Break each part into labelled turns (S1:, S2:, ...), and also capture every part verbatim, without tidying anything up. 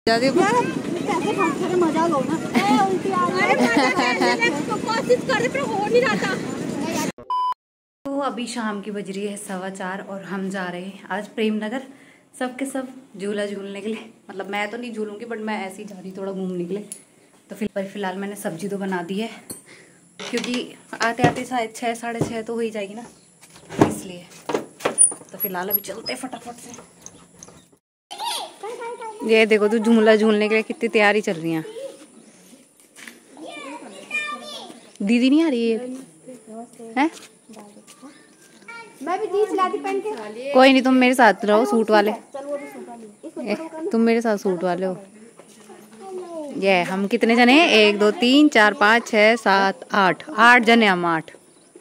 S1: मजा लो ना। कोशिश कर रहे हो नहीं रहा।
S2: तो अभी शाम की बज रही है सवा चार और हम जा रहे हैं आज प्रेम नगर सब के सब झूला झूलने के लिए। मतलब मैं तो नहीं झूलूंगी बट मैं ऐसे ही जा रही थोड़ा घूमने के लिए। तो फिर फिलहाल मैंने सब्जी तो बना दी है क्योंकि आते आते शायद छः साढ़े छः तो हो ही जाएगी ना, इसलिए। तो फिलहाल अभी चलते फटाफट से। ये देखो तू झूला झूलने के लिए कितनी तैयारी चल रही है। दीदी नहीं आ रही है, है?
S1: मैं भी जीन्स लाती पहन के।
S2: कोई नहीं, तुम मेरे साथ रहो सूट वाले। ए, तुम मेरे साथ सूट वाले हो। ये हम कितने जने हैं? एक दो तीन चार पाँच छः सात आठ आठ जने हम आठ।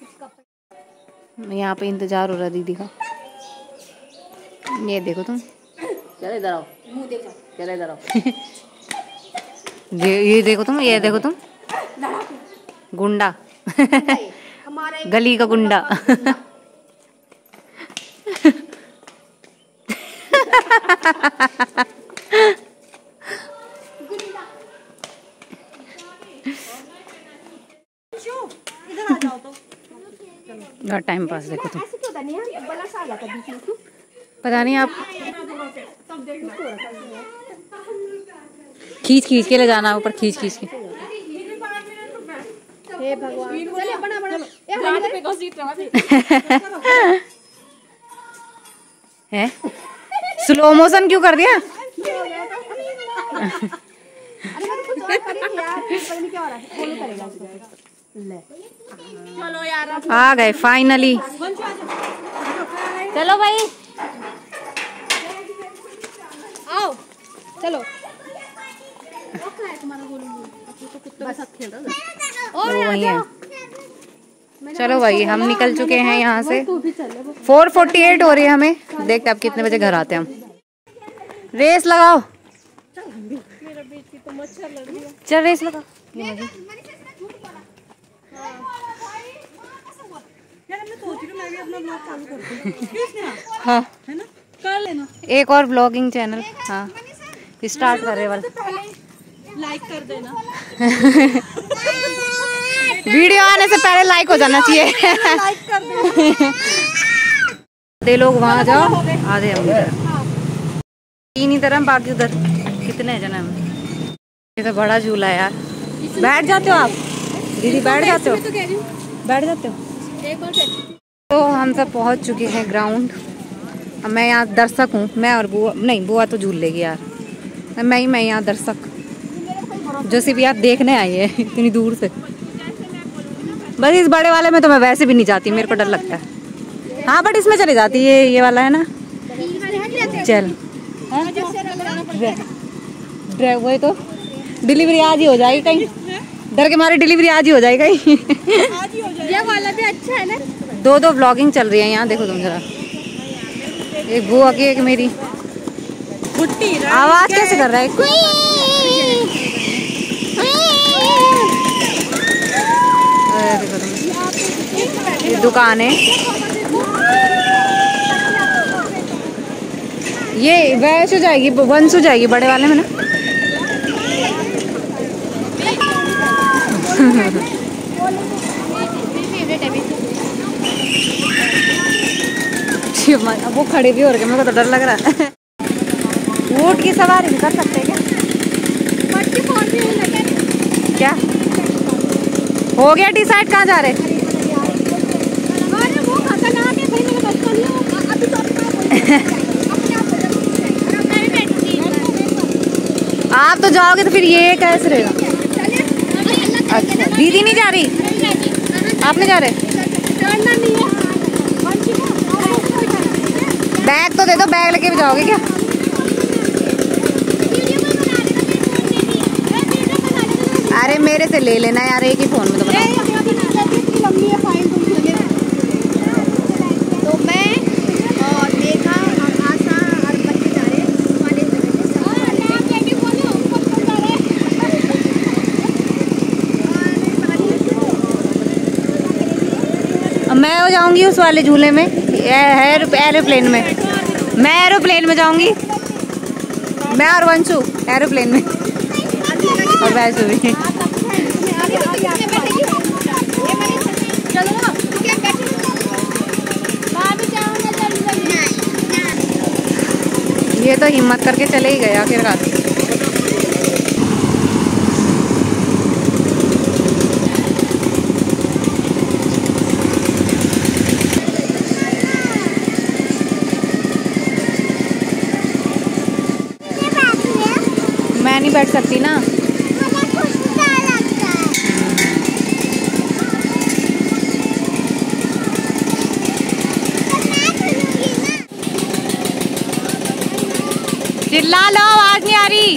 S2: यहाँ पे इंतजार हो रहा दीदी का। ये देखो तुम, चलो इधर आओ, चलो इधर आओ। ये ये देखो तुम, ये देखो तुम, गुंडा। गली का गुंडा। टाइम पास देखो तुम। पता नहीं आप खींच खींच के ले जाना ऊपर, खींच खींच के।
S1: हे भगवान, चलिए बना बना
S2: है। स्लो मोशन क्यों कर दिया?
S1: चलो यार
S2: आ गए फाइनली। चलो भाई
S1: आओ, चलो।
S2: और वही है। चलो भाई हम निकल चुके हैं यहाँ से। फोर फोर्टी एट हो रही है हमें। देखते अब कितने बजे घर आते हैं हम। रेस लगाओ, चल रेस लगाओ। हाँ
S1: कर लेना
S2: एक और ब्लॉगिंग चैनल। हाँ स्टार्ट कर रहे वाला।
S1: लाइक कर देना।
S2: वीडियो आने से पहले लाइक हो जाना चाहिए।
S1: लाइक कर देना।
S2: आधे लोग वहाँ जाओ, आधे हम इधर। तीन ही तरह बाकी उधर कितने जन हम। ये तो बड़ा झूला है यार। बैठ जाते हो आप दीदी? बैठ जाते हो? बैठ जाते हो? तो हम सब पहुँच चुके हैं ग्राउंड। मैं यहाँ दर्शक हूँ, मैं और बुआ नहीं, बुआ तो झूल लेगी यार। मैं ही मैं यहाँ दर्शक जो सिर्फ यार देखने आई है इतनी दूर से। बस इस बड़े वाले में तो मैं वैसे भी नहीं जाती, मेरे को डर लगता है। हाँ बट इसमें चली जाती है, ये वाला है ना। चल वही तो डिलीवरी आज ही हो जाएगी कहीं। डर के मारे डिलीवरी आज ही हो जाएगी कहीं।
S1: ये वाला भी अच्छा है ना।
S2: दो दो व्लॉगिंग चल रही है यहाँ, देखो तुम जरा। एक बुआ की एक मेरी। आवाज कैसे कर रहा है? ये दुकान है। ये वैसे हो जाएगी, वंश हो जाएगी बड़े वाले में ना। अब वो खड़े भी हो रहे, मेरे को तो डर लग रहा है। ऊँट की सवारी कर सकते हैं क्या? क्या हो गया डिसाइड कहाँ जा रहे? आप तो जाओगे तो फिर ये कैसे रहेगा? अच्छा दीदी नहीं जा रही, आप नहीं जा रहे? बैग तो दे दो, बैग लेके भी जाओगे क्या? अरे मेरे से ले लेना यार, एक ही फोन में तो बताओ।
S1: तो मैं और देखा और आशा और बच्चे जा रहे
S2: मैं हो जाऊंगी उस वाले झूले में, एरोप्लेन में। मैं एरोप्लेन में जाऊंगी, मैं और वंशु। एरोप्लेन में और वैसे भी ये तो हिम्मत करके चले ही गए आखिरकार। मैं नहीं बैठ सकती ना। चिल्ला लो, आवाज नहीं आ रही।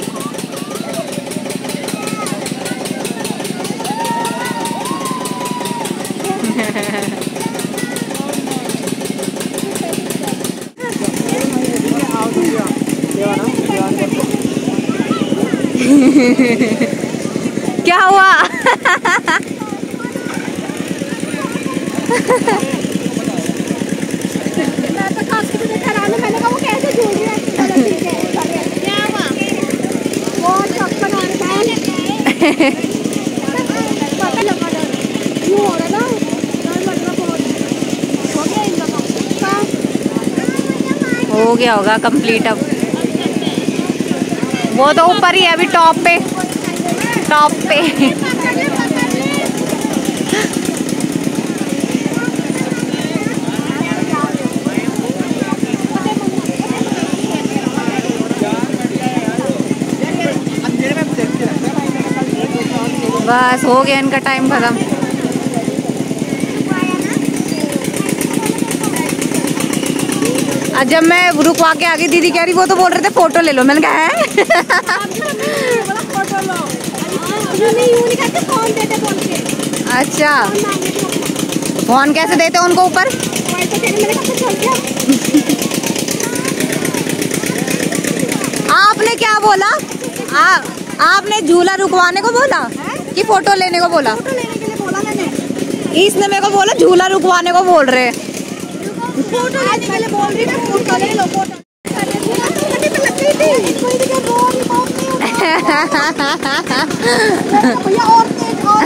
S2: क्या हुआ?
S1: मैंने कहा वो कैसे झूल रही है। क्या हुआ? वो चक्कर आ रहा है। पता लगा क्यों हो रहा ना?
S2: हो गया होगा कंप्लीट। अब वो तो ऊपर ही है, अभी टॉप पे टॉप पे बस हो गया इनका टाइम खत्म। आज जब मैं रुकवा के आ गई, दीदी कह रही वो तो बोल रहे थे फोटो ले लो। मैंने कहा है अच्छा फोन कैसे देते उनको ऊपर? आपने क्या बोला? आ, आपने झूला रुकवाने को बोला कि फोटो लेने को बोला?
S1: फोटो लेने के लिए बोला मैंने।
S2: इसने मेरे को बोला झूला रुकवाने को बोल रहे।
S1: फोटो लेने के लिए बोल रही है, फोटो ले लो। फोटो भैया और तेज और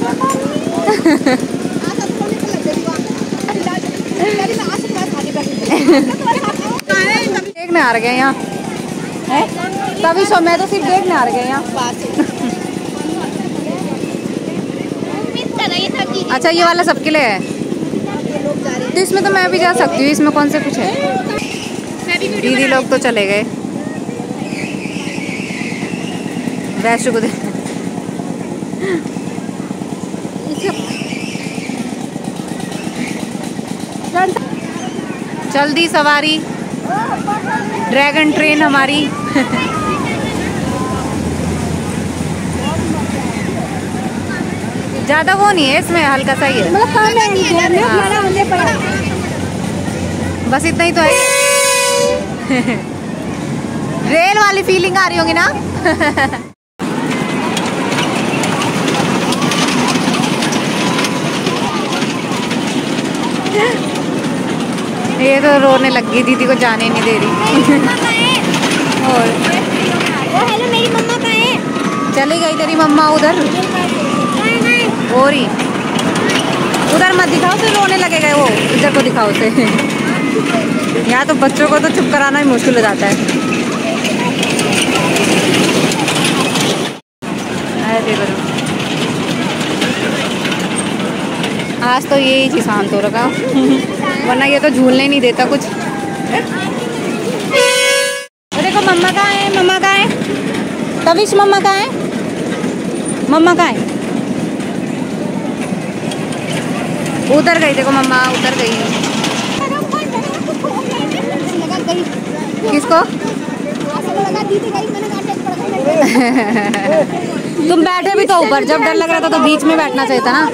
S2: देखने आ गए यहाँ, तभी सो मैं तो सिर्फ देखने आ गए यहाँ। अच्छा ये वाला सबके लिए है, तो इसमें तो मैं भी जा सकती हूँ। इसमें कौन से कुछ है? दीदी लोग तो चले गए। वैष्णो को दे चल दी सवारी, ड्रैगन ट्रेन हमारी। ज्यादा वो नहीं है इसमें, हल्का सा ही है। बस इतना ही तो है। रेल वाली फीलिंग आ रही होगी ना। ये तो रोने लग गई, दीदी को जाने नहीं दे रही। और
S1: ओ हेलो, मेरी मम्मा कहाँ है?
S2: चली गई तेरी मम्मा उधर। और ही उधर मत दिखाओ, फिर रोने लगेगा वो। इधर को दिखाओ उसे। यहाँ तो बच्चों को तो चुप कराना ही मुश्किल हो जाता है। आज तो यही चीज शांत हो रखा, वरना ये तो झूलने नहीं देता कुछ। देखो मम्मा कहाँ है? मम्मा कहाँ है? तविश मम्मा कहाँ है? मम्मा कहाँ है? उधर गई, देखो मम्मा उधर गई। किसको? तुम बैठे भी तो ऊपर, जब डर लग रहा था तो बीच में बैठना चाहिए था ना।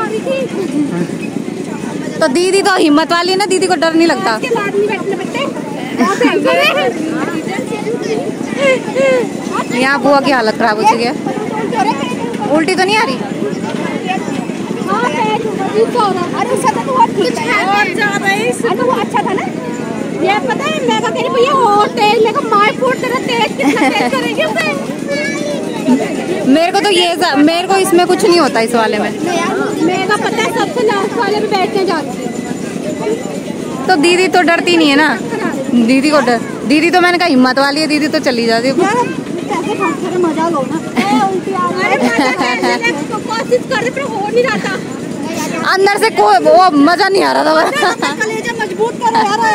S2: तो दीदी तो हिम्मत वाली है ना, दीदी को डर नहीं लगता। यहाँ बुआ की हालत खराब हो चुकी है। उल्टी तो नहीं आ रही?
S1: ये पता है मैं कह रही भैया और तेज लेकर माय फूट तेरा तेज कितना तेज करेंगे उसे।
S2: मेरे को तो ये मेरे को इसमें कुछ नहीं होता इस वाले में।
S1: मेरे को पता है सबसे लास्ट वाले में बैठने जाती है।
S2: तो दीदी तो डरती नहीं है ना, दीदी को डर, दीदी तो मैंने कहा हिम्मत वाली है, दीदी तो चली जाती है।
S1: पैसे मजा लो ना। कोशिश कर रहे हो नहीं रहा,
S2: अंदर से कोई वो मजा नहीं आ रहा था।
S1: कलेजा मजबूत करो यार,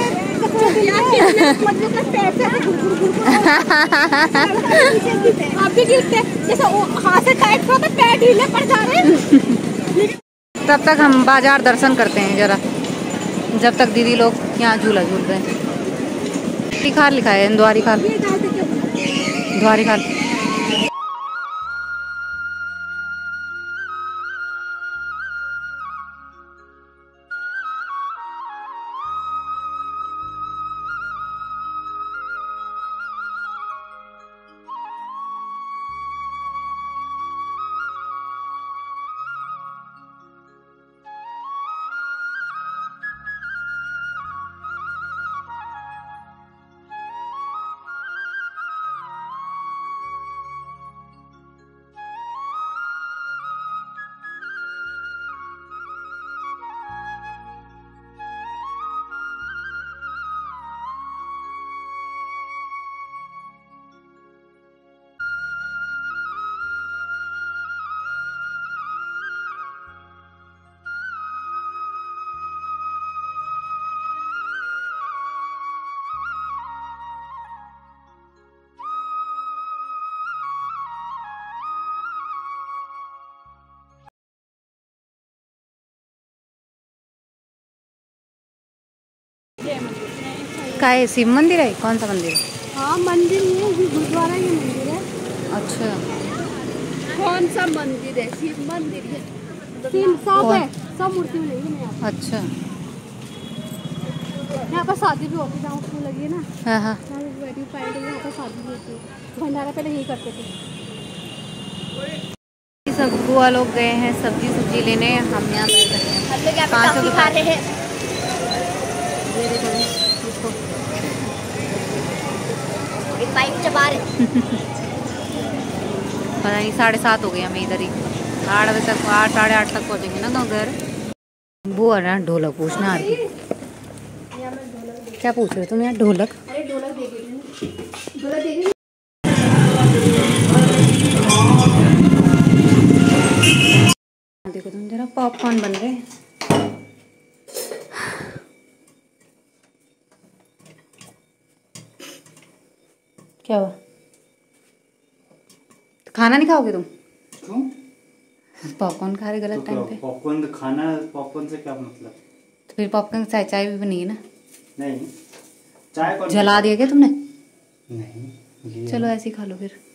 S1: आप भी गिरते जैसे हाथ से टाइट करो तो पैर ढीले पड़ जा रहे।
S2: तब तक हम बाजार दर्शन करते हैं जरा, जब तक दीदी लोग यहाँ झूला झूल रहे हैं। खार लिखा है द्वारी खाल, द्वारी खाल। का है शिव मंदिर है? कौन सा मंदिर है?
S1: हाँ मंदिर नहीं है, गुरुद्वारा ये मंदिर है।
S2: अच्छा
S1: कौन सा मंदिर है? शिव मंदिर है, शिव सब है, सब मूर्ति में नहीं है। अच्छा यहाँ पर शादी भी होती है, जहाँ उसमें लगी है ना।
S2: हाँ हाँ
S1: वेडिंग पॉइंट है, यहाँ पर शादी भी होती है। भंडारा पहले यही करते थे।
S2: सब बुआ लोग गए हैं सब्जी सब्जी लेने, हम यहाँ बैठे हैं पाँच सौ खा रहे हैं। ये देखो इसको पाइप चबा रहे। पता नहीं साढ़े सात हो गए हमें इधर ही, आठ बजे तक, आठ साढ़े आठ तक पहुँचेंगे ना तो घर। बुआ ना ढोलक पूछना आ रही। क्या पूछ रहे हो तुम यार? ढोलक?
S1: अरे ढोलक दे दीजिए, ढोलक दे दीजिए।
S2: देखो तुम जरा पॉपकॉर्न बन रहे हैं। क्या हुआ? खाना नहीं खाओगे तुम?
S3: क्यों?
S2: पॉपकॉर्न खा रहे गलत टाइम पे।
S3: पॉपकॉर्न खाना, पॉपकॉर्न से क्या मतलब?
S2: तो फिर पॉपकॉर्न चाय चाय भी बनी है ना?
S3: नहीं चाय कौन
S2: जला दिया क्या तुमने?
S3: नहीं,
S2: चलो ऐसे ही खा लो फिर।